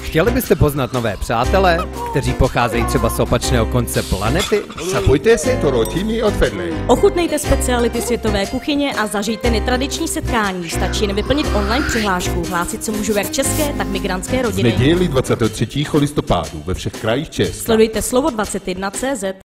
Chtěli byste poznat nové přátele, kteří pocházejí třeba z opačného konce planety? Zapojte se do rodiny od vedle. Ochutnejte speciality světové kuchyně a zažijte netradiční setkání. Stačí jen vyplnit online přihlášku. Hlásit se můžou jak české, tak migrantské V rodiny. neděli 23. listopadu ve všech krajích Česka. Sledujte Slovo 21.cz.